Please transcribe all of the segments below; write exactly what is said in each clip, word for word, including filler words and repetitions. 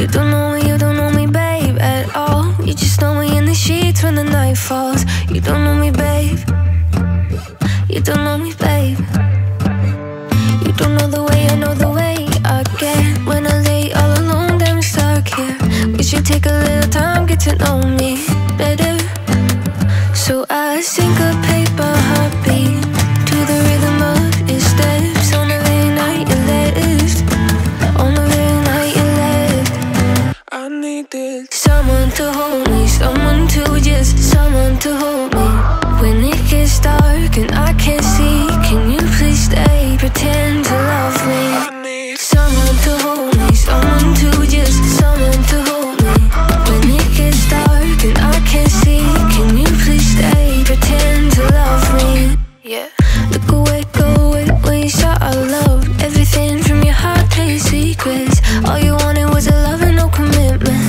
You don't know me, you don't know me, babe, at all. You just know me in the sheets when the night falls. You don't know me, babe. You don't know me, babe. You don't know the way I know the way I get when I lay all alone, damn stuck here. We should take a little time, get to know me better. So I syncopate my heartbeat to the rhythm of your steps on the very night you left. On the very night you left. I needed someone to hold me, someone to just, someone to hold me. When it gets dark and I can't see, can you please stay, pretend to love me? I need someone to hold me, someone to just, someone to hold me. When it gets dark and I can't see, can you please stay, pretend to love me? Yeah. Look away, go away when you saw our love. Everything from your heart to your secrets. All you wanted was a love and no commitment.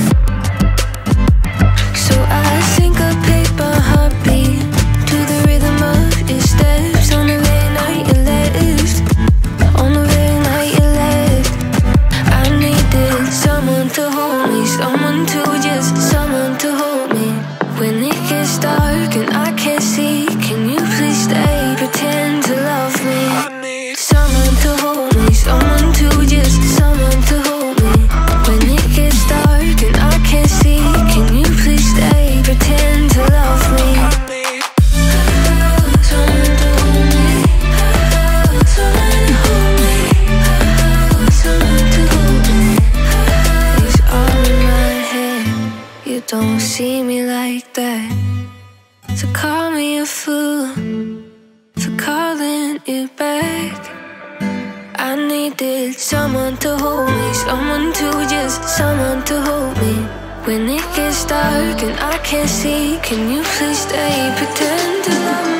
So I syncopate my heartbeat to the rhythm of your steps on the very night you left. On the very night you left. I needed someone to hold me, someone to just, someone to hold me. When it gets dark and I can't see, can you please stay, pretend to love me? I need someone to hold me, someone to just, someone to hold me. When it gets dark and I can't see, can you please stay, pretend to love me? I need someone to hold me, someone to hold me, someone to hold me. It's all in my head. You don't see me like that, so call me a fool for calling you back. I needed someone to hold me, someone to just, someone to hold me. When it gets dark and I can't see, can you please stay, pretend to love me?